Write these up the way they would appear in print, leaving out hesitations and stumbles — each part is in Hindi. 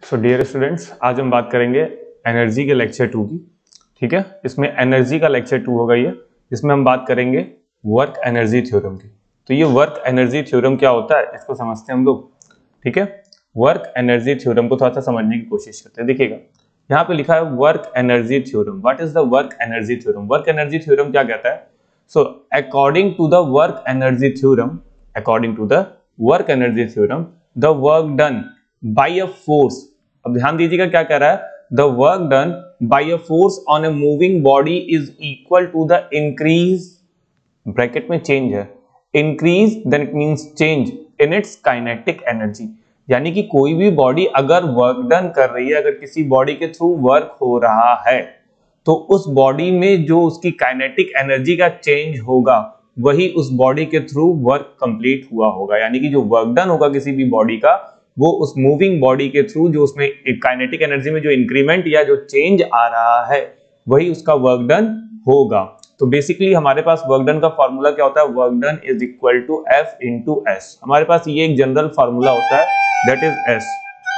सो डियर स्टूडेंट्स, आज हम बात करेंगे एनर्जी के लेक्चर 2 की। ठीक है, इसमें एनर्जी का लेक्चर 2 होगा ये, जिसमें हम बात करेंगे वर्क एनर्जी थ्योरम की। तो ये वर्क एनर्जी थ्योरम क्या होता है इसको समझते हैं हम लोग। ठीक है, वर्क एनर्जी थ्योरम को थोड़ा सा समझने की कोशिश करते हैं। देखिएगा यहाँ पे लिखा है work energy theorem. What is the work energy theorem? Work energy theorem क्या कहता है? So according to the work energy theorem, according to the work energy theorem, the work done by a force. अब ध्यान दीजिएगा क्या कह रहा है, the work done by a force on a moving body is equal to the increase, bracket में चेंज है, increase then it means change in its kinetic energy. यानी कि कोई भी बॉडी अगर वर्क डन कर रही है, अगर किसी बॉडी के थ्रू वर्क हो रहा है, तो उस बॉडी में जो उसकी काइनेटिक एनर्जी का चेंज होगा वही उस बॉडी के थ्रू वर्क कंप्लीट हुआ होगा। यानी कि जो वर्क डन होगा किसी भी बॉडी का, वो उस मूविंग बॉडी के थ्रू जो उसमें काइनेटिक एनर्जी में जो इंक्रीमेंट या जो चेंज आ रहा है वही उसका वर्क डन होगा। तो बेसिकली हमारे पास वर्क डन का फॉर्मूला क्या होता है? Work done is equal to F into S. हमारे पास ये एक जनरल फॉर्मूला होता है, that is S,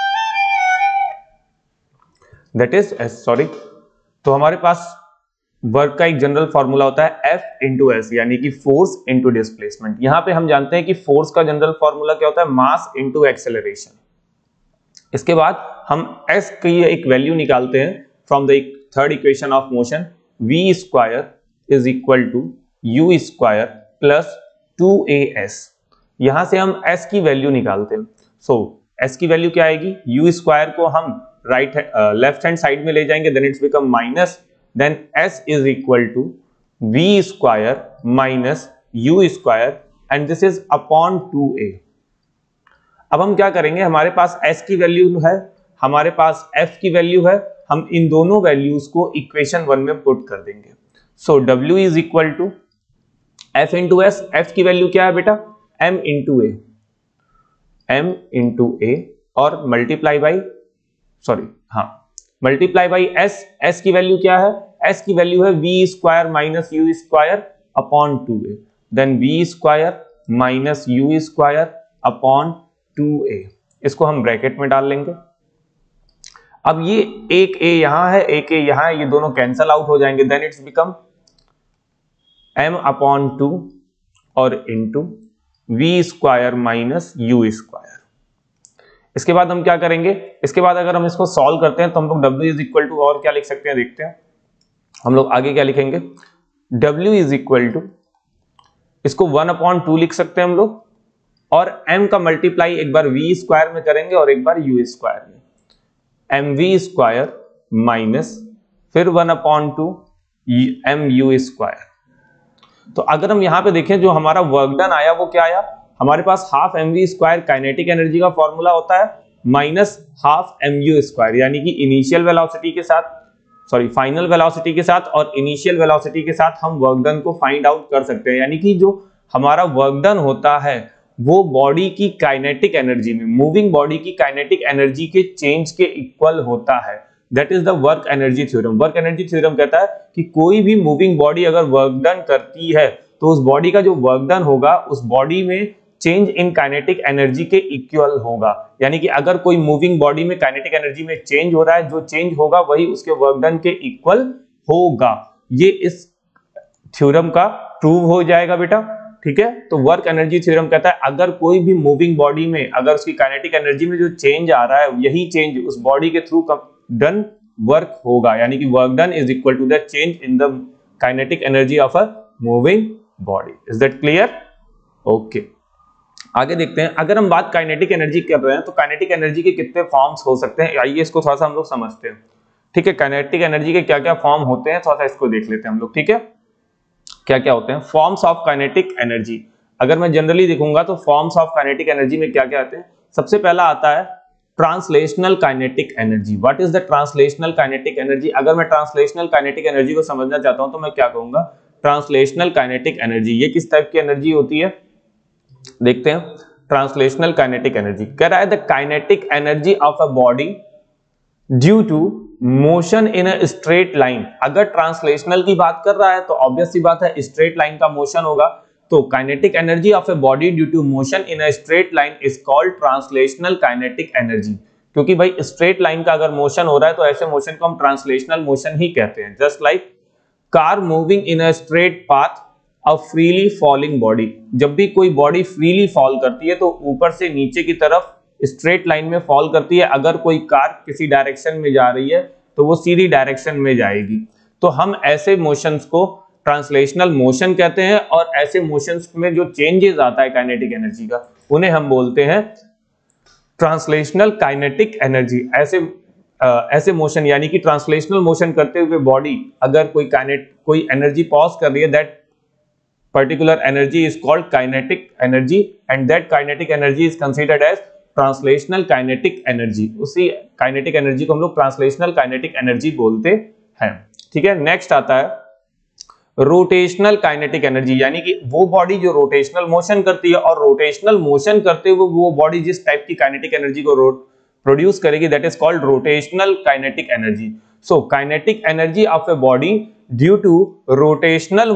that is S, sorry. तो हमारे पास वर्क का एक जनरल फॉर्मूला होता है एफ इंटू एस, यानी कि फोर्स इंटू डिस्प्लेसमेंट। यहां पे हम जानते हैं कि फोर्स का जनरल फॉर्मूला क्या होता है? Mass into acceleration. इसके बाद हम एस की एक वैल्यू निकालते हैं from the third equation of motion, V square is equal to U square plus 2as। यहां से हम एस की वैल्यू निकालते हैं। सो एस की वैल्यू क्या आएगी? यू स्क्वायर को हम लेफ्ट हैंड साइड में ले जाएंगे, then it's become minus, then s is equal to v square minus u square and this is upon 2a। अब हम क्या करेंगे, हमारे पास s की वैल्यू है, हमारे पास f की वैल्यू है, हम इन दोनों वैल्यूज को इक्वेशन 1 में पुट कर देंगे। सो w is equal to f into s। f की वैल्यू क्या है बेटा? m into a, m into a और मल्टीप्लाई बाई, सॉरी हाँ, मल्टीप्लाई बाई एस। एस की वैल्यू क्या है? एस की वैल्यू है V square minus U square upon 2a, then V square minus U square upon 2a। इसको हम ब्रैकेट में डाल लेंगे। अब ये एक a यहां है, एक a यहां है, ये दोनों कैंसल आउट हो जाएंगे, then it's become m upon 2 और into V square minus U square. इसके बाद हम क्या करेंगे? इसके बाद अगर हम इसको सॉल्व करते हैं तो हम लोग w इज इक्वल टू और क्या लिख सकते हैं, देखते हैं हम लोग आगे क्या लिखेंगे। w इज इक्वल टू, इसको 1/2 लिख सकते हैं हम लोग, और m का मल्टीप्लाई एक बार v स्क्वायर में करेंगे और एक बार u स्क्वायर में, mv स्क्वायर माइनस फिर 1/2 mu स्क्वायर। तो अगर हम यहां पे देखें जो हमारा वर्क डन आया वो क्या आया, हमारे पास half mv square kinetic energy का फॉर्मूला होता है माइनस हाफ mu स्क्वायर, यानी कि इनिशियल वेलोसिटी के साथ, सॉरी फाइनल वेलोसिटी के साथ और इनिशियल वेलोसिटी के साथ हम वर्क डन को फाइंड आउट कर सकते हैं। यानी कि जो हमारा वर्क डन होता है वो बॉडी की काइनेटिक एनर्जी में, मूविंग बॉडी की काइनेटिक एनर्जी के चेंज के इक्वल होता है। That is the work energy theorem. Work energy theorem कहता है कि कोई भी मूविंग बॉडी अगर वर्क डन करती है तो उस बॉडी का जो वर्क डन होगा उस बॉडी में चेंज इन काइनेटिक एनर्जी के इक्वल होगा। यानी कि अगर कोई मूविंग बॉडी में काइनेटिक एनर्जी में चेंज हो रहा है, जो चेंज होगा वही उसके वर्क डन के इक्वल होगा। ये इस थ्योरम का प्रूव हो जाएगा बेटा। ठीक है, तो वर्क एनर्जी थ्योरम कहता है अगर कोई भी मूविंग बॉडी में अगर उसकी काइनेटिक एनर्जी में जो चेंज आ रहा है यही चेंज उस बॉडी के थ्रू डन वर्क होगा। यानी कि work done is equal to the change in the kinetic energy of a moving body. Is that clear? Okay, आगे देखते हैं। अगर हम बात काइनेटिक एनर्जी कर रहे हैं तो काइनेटिक एनर्जी के कितने फॉर्म्स हो सकते हैं, आइए इसको थोड़ा सा हम लोग समझते हैं। ठीक है, काइनेटिक एनर्जी के क्या क्या फॉर्म होते हैं थोड़ा सा इसको देख लेते हैं हम लोग। ठीक है, क्या क्या होते हैं फॉर्म्स ऑफ काइनेटिक एनर्जी? अगर मैं जनरली देखूंगा तो फॉर्म्स ऑफ काइनेटिक एनर्जी में क्या क्या आते हैं? सबसे पहला आता है translational kinetic energy. What is the translational kinetic energy? अगर मैं ट्रांसलेशनल काइनेटिक एनर्जी को समझना चाहता हूं तो मैं क्या कहूंगा? ट्रांसलेशनल काइनेटिक एनर्जी ये किस टाइप की एनर्जी होती है, देखते हैं। ट्रांसलेशनल काइनेटिक एनर्जी कह रहा है the kinetic energy of a body due to motion in a straight line. अगर ट्रांसलेशनल की बात कर रहा है तो ऑब्वियस सी बात है स्ट्रेट लाइन का मोशन होगा, तो kinetic energy of a body due to motion in a straight line is called translational kinetic energy. क्योंकि भाई स्ट्रेट लाइन का अगर मोशन हो रहा है तो ऐसे मोशन को हम ट्रांसलेशनल मोशन ही कहते हैं। Just like car moving in a straight path a freely falling body, जब भी कोई बॉडी फ्रीली फॉल करती है तो ऊपर से नीचे की तरफ स्ट्रेट लाइन में फॉल करती है। अगर कोई कार किसी डायरेक्शन में जा रही है तो वो सीधी डायरेक्शन में जाएगी। तो हम ऐसे मोशंस को ट्रांसलेशनल मोशन कहते हैं, और ऐसे मोशंस में जो चेंजेस आता है काइनेटिक एनर्जी का, उन्हें हम बोलते हैं ट्रांसलेशनल काइनेटिक एनर्जी। ऐसे मोशन यानी कि ट्रांसलेशनल मोशन करते हुए बॉडी अगर कोई एनर्जी पॉज कर रही है, that particular energy is called kinetic energy, and that kinetic energy is considered as translational kinetic energy. उसी काइनेटिक एनर्जी को हम लोग ट्रांसलेशनल काइनेटिक एनर्जी बोलते हैं। ठीक है, नेक्स्ट आता है रोटेशनल काइनेटिक एनर्जी, यानी कि वो बॉडी जो रोटेशनल मोशन करती है, और रोटेशनल मोशन करते हुए वो बॉडी जिस टाइप की काइनेटिक एनर्जी को प्रोड्यूस करेगी, that is called rotational kinetic energy. So kinetic energy of a body due to rotational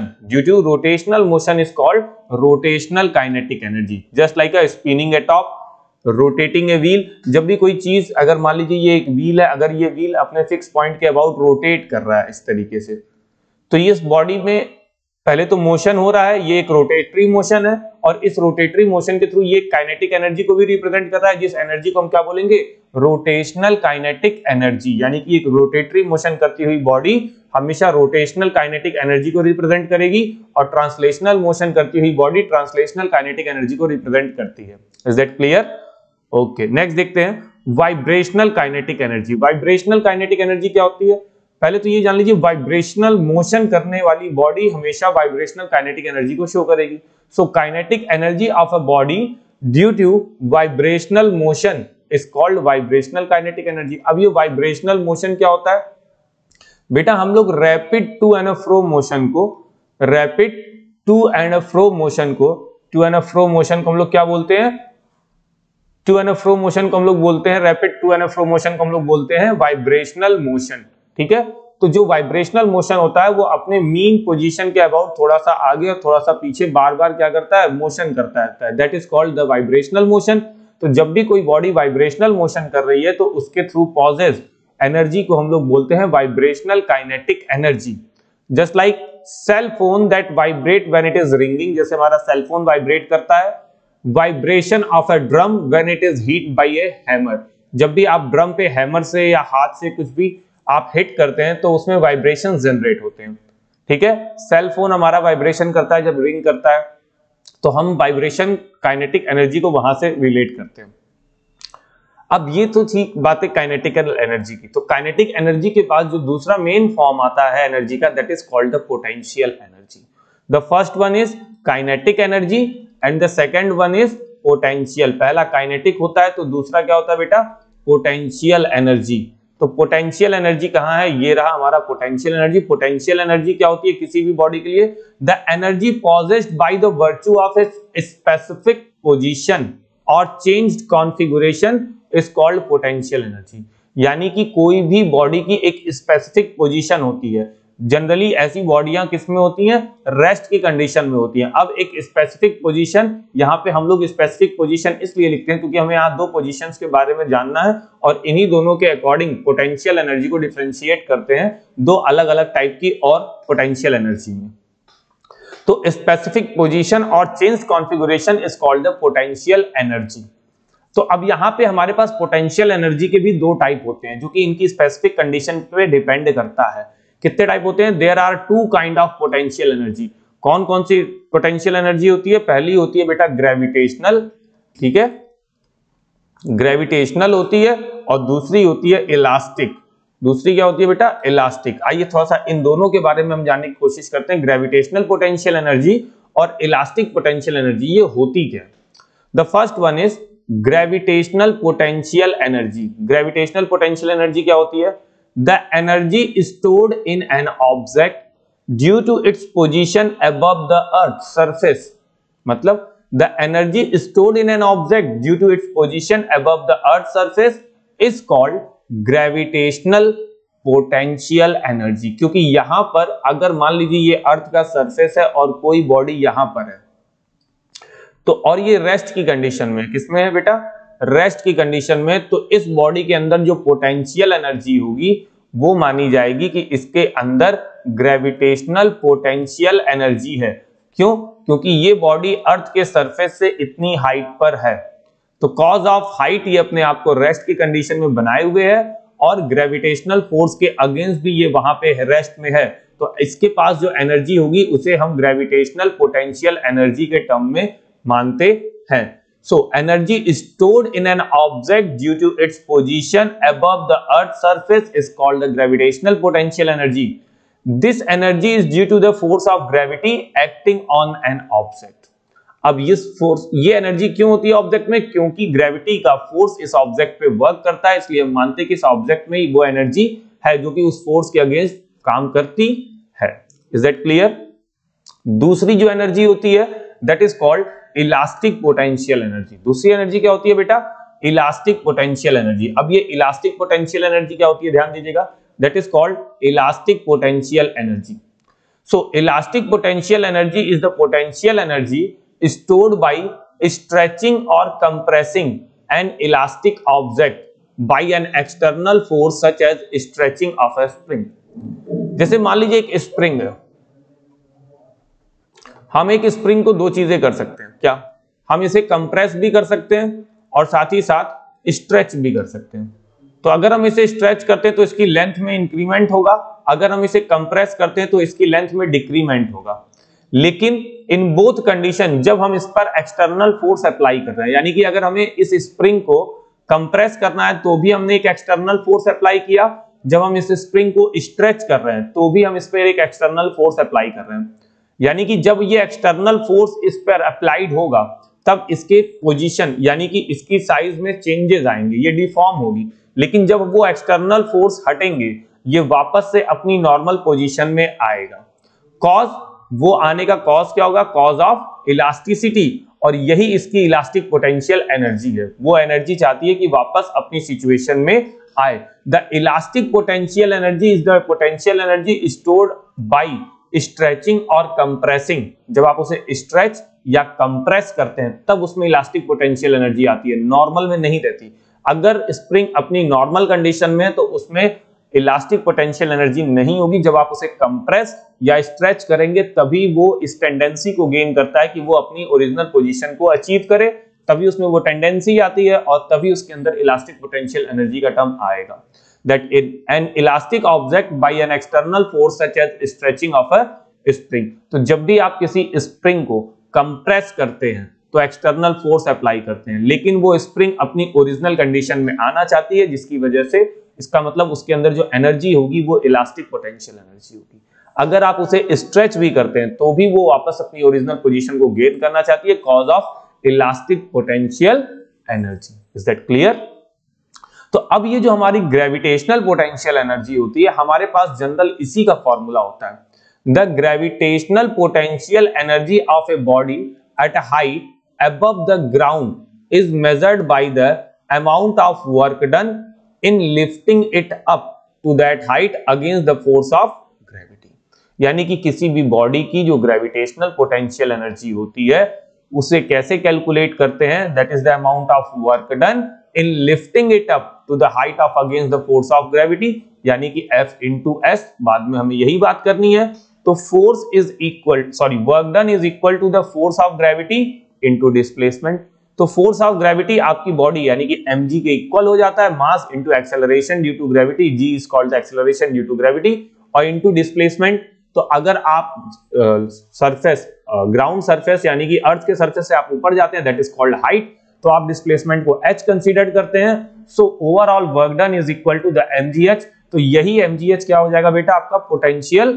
motion is called rotational kinetic energy. Just like a spinning a top, rotating a wheel. जब भी कोई चीज, अगर मान लीजिए ये एक व्हील है, अगर ये व्हील अपने फिक्स पॉइंट के अबाउट रोटेट कर रहा है इस तरीके से, तो ये इस बॉडी में पहले तो मोशन हो रहा है, ये एक रोटेटरी मोशन है, और इस रोटेटरी मोशन के थ्रू ये काइनेटिक एनर्जी को भी रिप्रेजेंट कर रहा है, जिस एनर्जी को हम क्या बोलेंगे, रोटेशनल काइनेटिक एनर्जी। यानी कि एक रोटेटरी मोशन करती हुई बॉडी हमेशा रोटेशनल काइनेटिक एनर्जी को रिप्रेजेंट करेगी, और ट्रांसलेशनल मोशन करती हुई बॉडी ट्रांसलेशनल काइनेटिक एनर्जी को रिप्रेजेंट करती है। Is that clear? Okay, next देखते हैं vibrational kinetic energy. Vibrational kinetic energy क्या होती है? पहले तो ये जान लीजिए, वाइब्रेशनल मोशन करने वाली बॉडी हमेशा वाइब्रेशनल काइनेटिक एनर्जी को शो करेगी। So kinetic energy of a body due to vibrational motion is called vibrational kinetic energy. अब ये वाइब्रेशनल मोशन क्या होता है बेटा? हम लोग rapid to and fro motion को हम लोग क्या बोलते हैं? टू एंड फ्रो मोशन को हम लोग बोलते हैं, rapid to and fro motion को हम लोग बोलते हैं वाइब्रेशनल मोशन। ठीक है, तो जो वाइब्रेशनल मोशन होता है वो अपने मीन पोजीशन के अबाउट थोड़ा सा आगे और थोड़ा सा पीछे बार बार क्या करता है? मोशन करता रहता है। That is called the vibrational motion. तो जब भी कोई बॉडी वाइब्रेशनल मोशन कर रही है तो उसके थ्रू पॉजेज एनर्जी को हम लोग बोलते हैं vibrational kinetic energy. Just like cell phone that vibrate when it is ringing, जैसे हमारा सेल फोन वाइब्रेट करता है। Vibration of a drum when it is hit by a hammer, जब भी आप ड्रम पे हैमर से या हाथ से कुछ भी आप हिट करते हैं तो उसमें वाइब्रेशन जनरेट होते हैं। ठीक है, सेल फोन हमारा वाइब्रेशन करता है जब रिंग करता है, तो हम वाइब्रेशन काइनेटिक एनर्जी को वहां से रिलेट करते हैं। अब ये तो ठीक बात है काइनेटिकल एनर्जी की। तो काइनेटिक एनर्जी के बाद जो दूसरा मेन फॉर्म आता है एनर्जी का, that is called the potential energy. The first one is kinetic energy and the second one is potential. पहला काइनेटिक होता है तो दूसरा क्या होता है बेटा? Potential energy. तो पोटेंशियल एनर्जी कहां है? ये रहा हमारा पोटेंशियल एनर्जी। पोटेंशियल एनर्जी क्या होती है किसी भी बॉडी के लिए? The energy possessed by the virtue of a specific position और changed configuration is called potential energy. यानी कि कोई भी बॉडी की एक स्पेसिफिक पोजीशन होती है। जनरली ऐसी बॉडियां किसमें होती हैं? रेस्ट की कंडीशन में होती हैं। अब एक स्पेसिफिक पोजीशन, यहाँ पे हम लोग स्पेसिफिक पोजीशन इसलिए लिखते हैं क्योंकि हमें यहाँ दो पोजीशंस के बारे में जानना है, और इन्हीं दोनों के अकॉर्डिंग पोटेंशियल एनर्जी को डिफरेंशिएट करते हैं दो अलग अलग टाइप की और पोटेंशियल एनर्जी में। तो स्पेसिफिक पोजीशन और change configuration is called the potential energy. तो अब यहाँ पे हमारे पास पोटेंशियल एनर्जी के भी दो टाइप होते हैं जो कि इनकी स्पेसिफिक कंडीशन पे डिपेंड करता है। कितने टाइप होते हैं? There are two kind of potential energy. कौन कौन सी पोटेंशियल एनर्जी होती है? पहली होती है बेटा ग्रेविटेशनल, ठीक है, ग्रेविटेशनल होती है, और दूसरी होती है इलास्टिक। दूसरी क्या होती है बेटा? इलास्टिक। आइए थोड़ा सा इन दोनों के बारे में हम जानने की कोशिश करते हैं, ग्रेविटेशनल पोटेंशियल एनर्जी और इलास्टिक पोटेंशियल एनर्जी, ये होती क्या? The first one is gravitational potential energy. Gravitational potential energy क्या होती है? The energy stored in an object due to its position above the earth surface, मतलब the energy stored in an object due to its position above the earth surface is called gravitational potential energy। क्योंकि यहां पर अगर मान लीजिए ये अर्थ का सरफेस है और कोई बॉडी यहां पर है, तो और ये रेस्ट की कंडीशन में, किसमें है बेटा? रेस्ट की कंडीशन में, तो इस बॉडी के अंदर जो पोटेंशियल एनर्जी होगी वो मानी जाएगी कि इसके अंदर ग्रेविटेशनल पोटेंशियल एनर्जी है। क्यों? क्योंकि ये बॉडी अर्थ के सरफेस से इतनी हाइट पर है, तो कॉज ऑफ हाइट ये अपने आप को रेस्ट की कंडीशन में बनाए हुए है और ग्रेविटेशनल फोर्स के अगेंस्ट भी ये वहां पे रेस्ट में है, तो इसके पास जो एनर्जी होगी उसे हम ग्रेविटेशनल पोटेंशियल एनर्जी के टर्म में मानते हैं। So energy stored in an object due to its position above the Earth's surface is called the gravitational potential energy. This energy is due to the force of gravity acting on an object. अब ये एनर्जी क्यों होती है ऑब्जेक्ट में? क्योंकि ग्रेविटी का फोर्स इस ऑब्जेक्ट पे वर्क करता है, इसलिए हम मानते हैं कि इस ऑब्जेक्ट में ही वो एनर्जी है जो कि उस फोर्स के अगेंस्ट काम करती है। Is that clear? दूसरी जो एनर्जी होती है that is called elastic potential energy. दूसरी एनर्जी क्या होती है बेटा? Elastic potential energy. अब ये इलास्टिक पोटेंशियल एनर्जी क्या होती है ध्यान दीजिएगा, that is called elastic potential energy. So elastic potential energy is the potential energy stored by stretching or compressing an elastic object by an external force such as stretching of a spring. जैसे मान लीजिए एक स्प्रिंग है, हम एक स्प्रिंग को दो चीजें कर सकते हैं। क्या? हम इसे कंप्रेस भी कर सकते हैं और साथ ही साथ स्ट्रेच भी कर सकते हैं। तो अगर हम इसे स्ट्रेच करते हैं तो इसकी लेंथ में इंक्रीमेंट होगा, अगर हम इसे कंप्रेस करते हैं तो इसकी लेंथ में डिक्रीमेंट होगा। लेकिन इन बोथ कंडीशन जब हम इस पर एक्सटर्नल फोर्स अप्लाई कर रहे हैं, यानी कि अगर हमें इस स्प्रिंग को कंप्रेस करना है तो भी हमने एक एक्सटर्नल फोर्स अप्लाई किया, जब हम इस स्प्रिंग को स्ट्रेच कर रहे हैं तो भी हम इस पर एक एक्सटर्नल फोर्स अप्लाई कर रहे हैं। यानी कि जब ये एक्सटर्नल फोर्स इस पर अप्लाइड होगा तब इसके पोजीशन यानी कि इसकी साइज में चेंजेस आएंगे, ये डिफॉर्म होगी। लेकिन जब वो एक्सटर्नल फोर्स हटेंगे ये वापस से अपनी नॉर्मल पोजीशन में आएगा। कॉज, वो आने का कॉज क्या होगा? कॉज ऑफ इलास्टिसिटी, और यही इसकी इलास्टिक पोटेंशियल एनर्जी है। वो एनर्जी चाहती है कि वापस अपनी सिचुएशन में आए। The elastic potential energy is the potential energy stored by stretching और कंप्रेसिंग। जब आप उसे स्ट्रेच या कंप्रेस करते हैं तब उसमें इलास्टिक पोटेंशियल एनर्जी आती है, नॉर्मल में नहीं रहती। अगर स्प्रिंग अपनी नॉर्मल कंडीशन में तो उसमें इलास्टिक पोटेंशियल एनर्जी नहीं होगी, जब आप उसे कंप्रेस या स्ट्रेच करेंगे तभी वो इस टेंडेंसी को गेन करता है कि वो अपनी ओरिजिनल पोजीशन को अचीव करे, तभी उसमें वो टेंडेंसी आती है और तभी उसके अंदर इलास्टिक पोटेंशियल एनर्जी का टर्म आएगा। That an elastic object by an external force such as stretching of a spring. तो जब भी आप किसी स्प्रिंग को कंप्रेस करते हैं तो एक्सटर्नल फोर्स अप्लाई करते हैं, लेकिन वो स्प्रिंग अपनी ओरिजिनल कंडीशन में आना चाहती है, जिसकी वजह से इसका मतलब उसके अंदर जो एनर्जी होगी वो इलास्टिक पोटेंशियल एनर्जी होगी। अगर आप उसे स्ट्रेच भी करते हैं तो भी वो वापस अपनी ओरिजिनल पोजीशन को गेन करना चाहती है, cause of elastic potential energy. Is that clear? तो अब ये जो हमारी ग्रेविटेशनल पोटेंशियल एनर्जी होती है, हमारे पास जनरल इसी का फॉर्मूला होता है। The gravitational potential energy of a body at height above the ground is measured by the amount of work done in lifting it up to that height against the force of gravity. यानी कि किसी भी बॉडी की जो ग्रेविटेशनल पोटेंशियल एनर्जी होती है उसे कैसे कैलकुलेट करते हैं? That is the amount of work done in lifting it up to the height of against the force of gravity, यानी कि F into S। बाद में हमें यही बात करनी है। तो force is equal, sorry, work done is equal to the force of gravity into displacement। तो force of gravity आपकी बॉडी यानी कि mg के इक्वल हो जाता है mass into acceleration due to gravity, g is called the acceleration due to gravity, और into displacement। तो अगर आप सरफेस ग्राउंड सरफेस यानी कि अर्थ के सरफेस से आप ऊपर जाते हैं दैट इज कॉल्ड हाइट, तो आप डिस्प्लेसमेंट को h कंसीडर करते हैं। So overall work done is equal to the mgh। तो यही mgh क्या हो जाएगा बेटा? आपका पोटेंशियल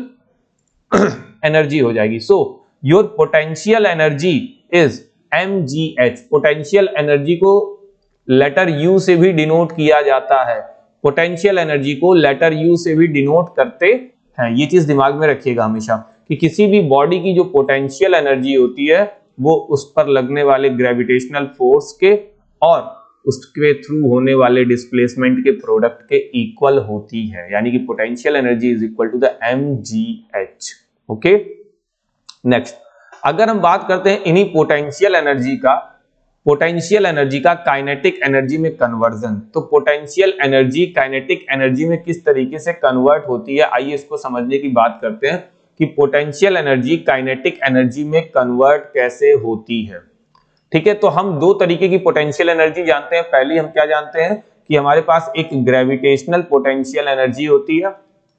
एनर्जी हो जाएगी। So your potential energy is mgh। Potential energy को लेटर u से भी डिनोट किया जाता है, पोटेंशियल एनर्जी को लेटर u से भी डिनोट करते हैं। ये चीज दिमाग में रखिएगा हमेशा कि किसी भी बॉडी की जो पोटेंशियल एनर्जी होती है वो उस पर लगने वाले ग्रेविटेशनल फोर्स के और उसके थ्रू होने वाले डिस्प्लेसमेंट के प्रोडक्ट के इक्वल होती है, यानी कि potential energy is equal to the mgh। Okay, next अगर हम बात करते हैं इन्हीं पोटेंशियल एनर्जी का पोटेंशियल एनर्जी का काइनेटिक एनर्जी में कन्वर्जन। तो पोटेंशियल एनर्जी काइनेटिक एनर्जी में किस तरीके से कन्वर्ट होती है, आइए इसको समझने की बात करते हैं कि पोटेंशियल एनर्जी काइनेटिक एनर्जी में कन्वर्ट कैसे होती है। ठीक है, तो हम दो तरीके की पोटेंशियल एनर्जी जानते हैं। पहली हम क्या जानते हैं कि हमारे पास एक ग्रेविटेशनल पोटेंशियल एनर्जी होती है,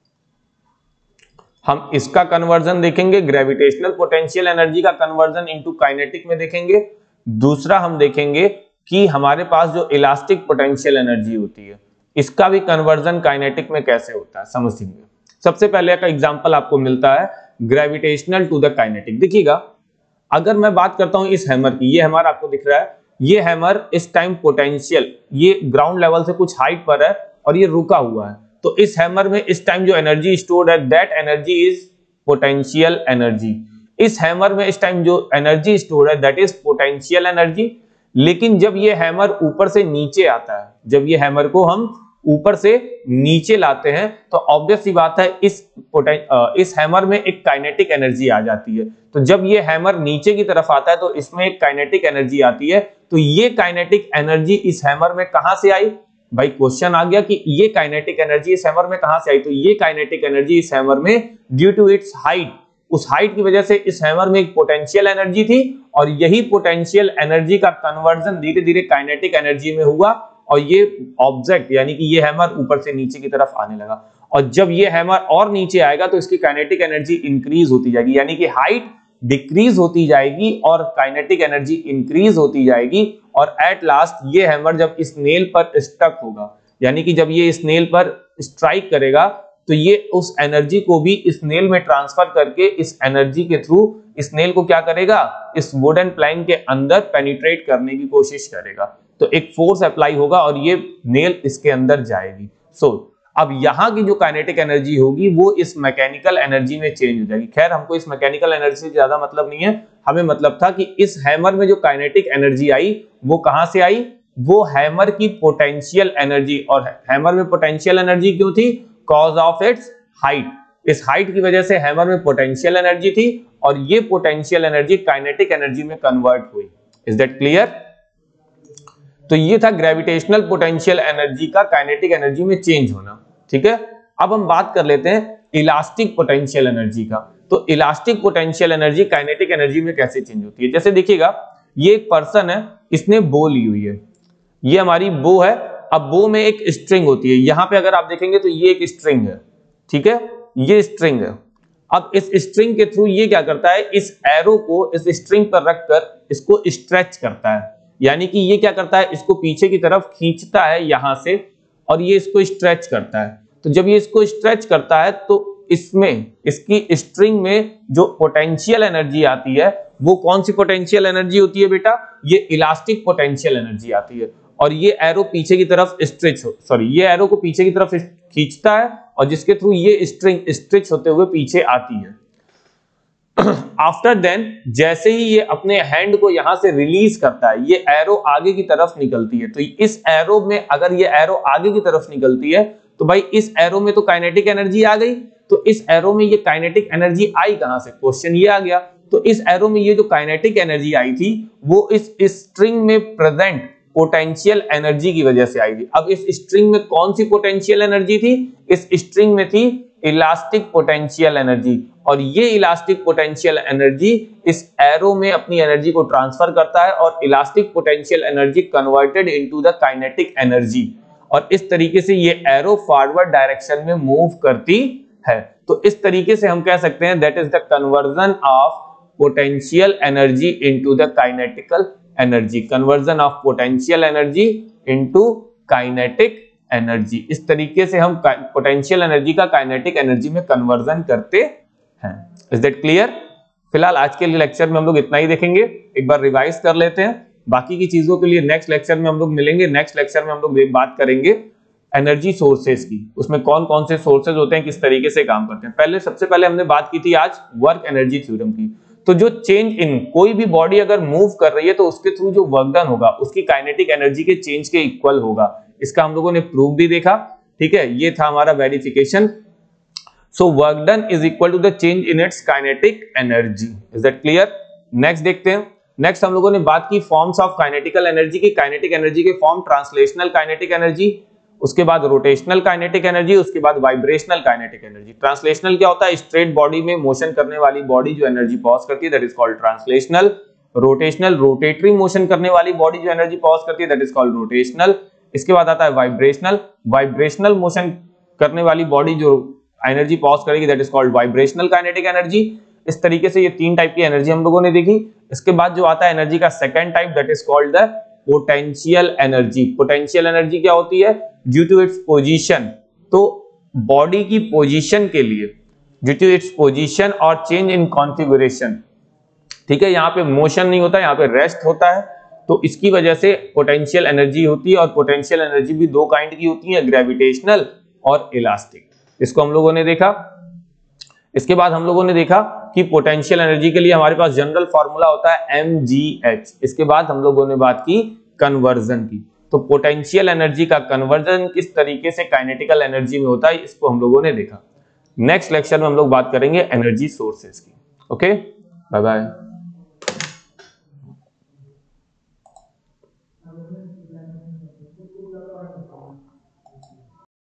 हम इसका कन्वर्जन देखेंगे, ग्रेविटेशनल पोटेंशियल एनर्जी का कन्वर्जन इनटू काइनेटिक में देखेंगे। दूसरा हम देखेंगे कि हमारे पास जो इलास्टिक पोटेंशियल एनर्जी होती है इसका भी कन्वर्जन काइनेटिक में कैसे होता है समझेंगे। सबसे पहले का एग्जांपल आपको मिलता है ग्रेविटेशनल टू द काइनेटिक। देखिएगा, अगर मैं बात करता हूं इस हैमर की, ये हैमर आपको दिख रहा है, ये हैमर इस टाइम पोटेंशियल ये ग्राउंड लेवल से कुछ हाइट पर है और ये रुका हुआ है, तो इस हैमर में इस टाइम जो एनर्जी स्टोर्ड है that energy is potential energy. इस हैमर में इस टाइम जो एनर्जी स्टोर है दैट इज पोटेंशियल एनर्जी। लेकिन जब ये हैमर ऊपर से नीचे आता है, जब ये हैमर को हम ऊपर से नीचे लाते हैं तो ऑब्वियस सी बात है इस हैमर में एक काइनेटिक एनर्जी आ जाती है। तो जब ये हैमर नीचे की तरफ आता है तो इसमें एक काइनेटिक एनर्जी आती है। तो ये काइनेटिक एनर्जी इस हैमर में कहां से आई? भाई क्वेश्चन आ गया कि ये काइनेटिक एनर्जी इस हैमर में कहां से आई? तो ये काइनेटिक एनर्जी इस हैमर में ड्यू टू इट्स हाइट, उस हाइट की वजह से इस हैमर में एक पोटेंशियल एनर्जी थी और यही पोटेंशियल एनर्जी का कन्वर्जन धीरे धीरे काइनेटिक एनर्जी में हुआ और ये ऑब्जेक्ट यानी कि ये हैमर ऊपर से नीचे की तरफ आने लगा। और जब ये हैमर और नीचे आएगा तो इसकी काइनेटिक एनर्जी इंक्रीज होती जाएगी, यानी कि हाइट डिक्रीज होती जाएगी और काइनेटिक एनर्जी इंक्रीज होती जाएगी। और एट लास्ट ये हैमर जब इस नेल पर स्टक होगा, यानी कि जब ये इस नेल पर स्ट्राइक करेगा तो ये उस एनर्जी को भी इस नेल में ट्रांसफर करके इस एनर्जी के थ्रू इस नेल को क्या करेगा? इस वुडन प्लैंक के अंदर पेनिट्रेट करने की कोशिश करेगा। तो एक फोर्स अप्लाई होगा और ये नेल इसके अंदर जाएगी। अब यहां की जो काइनेटिक एनर्जी होगी वो इस मैकेनिकल एनर्जी में चेंज हो जाएगी। खैर हमको इस मैकेनिकल एनर्जी से ज्यादा मतलब नहीं है, हमें मतलब था कि इस हैमर में जो काइनेटिक एनर्जी आई वो कहां से आई? वो हैमर की पोटेंशियल एनर्जी। और हैमर में पोटेंशियल एनर्जी क्यों थी? Cause of its height. इस हाइट की वजह से हैमर में पोटेंशियल एनर्जी थी और ये पोटेंशियल एनर्जी काइनेटिक एनर्जी में कन्वर्ट हुई। Is that clear? तो ये था ग्रेविटेशनल पोटेंशियल एनर्जी का काइनेटिक एनर्जी में चेंज होना। ठीक है, अब हम बात कर लेते हैं इलास्टिक पोटेंशियल एनर्जी का। तो elastic potential energy kinetic energy में कैसे चेंज होती है? जैसे देखिएगा, ये एक पर्सन है, इसने बो ली हुई है, ये हमारी बो है। अब बो में एक स्ट्रिंग होती है, यहां पे अगर आप देखेंगे तो ये एक स्ट्रिंग है, ठीक है, ये स्ट्रिंग है। अब इस स्ट्रिंग के थ्रू ये क्या करता है? इस एरो को इस स्ट्रिंग पर रखकर इसको स्ट्रेच करता है, यानी कि ये क्या करता है? इसको पीछे की तरफ खींचता है यहां से और ये इसको स्ट्रेच करता है। तो जब ये इसको स्ट्रेच करता है तो इसमें इसकी स्ट्रिंग में जो पोटेंशियल एनर्जी आती है वो कौन सी पोटेंशियल एनर्जी होती है बेटा? ये इलास्टिक पोटेंशियल एनर्जी आती है। और ये एरो पीछे की तरफ ये एरो को पीछे की तरफ खींचता है और जिसके थ्रू ये स्ट्रिंग स्ट्रेच होते हुए पीछे आती है। आफ्टर देन जैसे ही ये अपने हैंड को यहां से रिलीज करता है, ये एरो आगे की तरफ निकलती है। तो इस एरो में अगर ये एरो आगे की तरफ निकलती है तो भाई इस एरो में तो काइनेटिक एनर्जी आ गई। तो इस एरो में ये काइनेटिक एनर्जी आई कहां से? क्वेश्चन ये आ गया। तो इस एरो में ये जो काइनेटिक एनर्जी आई थी वो इस स्ट्रिंग में प्रेजेंट पोटेंशियल एनर्जी की वजह से आई थी। अब इस स्ट्रिंग में कौन सी पोटेंशियल एनर्जी थी? इस स्ट्रिंग में थी इलास्टिक पोटेंशियल एनर्जी। और ये इलास्टिक पोटेंशियल एनर्जी इस एरो में अपनी एनर्जी को ट्रांसफर करता है और elastic potential energy converted into the kinetic energy. और इस तरीके से ये एरो फॉरवर्ड डायरेक्शन में मूव करती है। तो इस तरीके से हम कह सकते हैं that is the conversion of potential energy into the kinetical energy. Conversion of potential energy into kinetic energy. इस तरीके से हम पोटेंशियल एनर्जी का काइनेटिक एनर्जी में कन्वर्जन करते हैं। Is that clear? फिलहाल आज के लेक्चर में हम लोग इतना ही देखेंगे, एक बार रिवाइज कर लेते हैं। बाकी की चीजों के लिए नेक्स्ट लेक्चर में हम लोग मिलेंगे। नेक्स्ट लेक्चर में हम लोग बात करेंगे एनर्जी सोर्सेज की, उसमें कौन कौन से सोर्सेज होते हैं, किस तरीके से काम करते हैं। सबसे पहले हमने बात की थी आज वर्क एनर्जी थ्योरम की। तो जो चेंज इन कोई भी बॉडी अगर मूव कर रही है तो उसके थ्रू जो वर्क डन होगा उसकी काइनेटिक एनर्जी के चेंज के इक्वल होगा। इसका हम लोगों ने प्रूफ भी देखा। ठीक है, ये था हमारा verification. So work done is equal to the change in its kinetic energy. Is that clear? Next देखते हैं। नेक्स्ट हम लोगों ने बात की फॉर्म्स ऑफ काइनेटिकल एनर्जी की। काइनेटिक एनर्जी के फॉर्म ट्रांसलेशनल काइनेटिक एनर्जी, उसके बाद रोटेशनल काइनेटिक एनर्जी, उसके बाद वाइब्रेशनल काइनेटिक एनर्जी। ट्रांसलेशनल क्या होता है? स्ट्रेट बॉडी में मोशन करने वाली बॉडी जो एनर्जी पॉज करती है that is called translational. Rotational, rotatory motion करने वाली बॉडी जो एनर्जी पॉज करती है दैट इज कॉल्ड रोटेशनल। इसके बाद आता है वाइब्रेशनल। वाइब्रेशनल मोशन करने वाली बॉडी जो एनर्जी पॉज करेगी that is called vibrational kinetic energy. इस तरीके से ये तीन टाइप की एनर्जी हम लोगों ने देखी। इसके बाद जो आता है एनर्जी का second type that is called the potential energy. Potential energy क्या होती है? ड्यू टू इट्स पोजीशन, तो बॉडी की पोजीशन के लिए, ड्यू टू इट्स पोजीशन और चेंज इन कॉन्फ़िगरेशन, ठीक है, यहाँ पे मोशन नहीं होता, यहाँ पे रेस्ट होता है, तो इसकी वजह से पोटेंशियल एनर्जी होती है। और पोटेंशियल एनर्जी भी दो काइंड की होती है, ग्रेविटेशनल और इलास्टिक। इसको हम लोगों ने देखा। इसके बाद हम लोगों ने देखा कि पोटेंशियल एनर्जी के लिए हमारे पास जनरल फॉर्मूला होता है mgh। इसके बाद हम लोगों ने बात की कन्वर्जन की। तो पोटेंशियल एनर्जी का कन्वर्जन किस तरीके से काइनेटिकल एनर्जी में होता है इसको हम लोगों ने देखा। नेक्स्ट लेक्चर में हम लोग बात करेंगे एनर्जी सोर्सेज की। Okay, bye bye.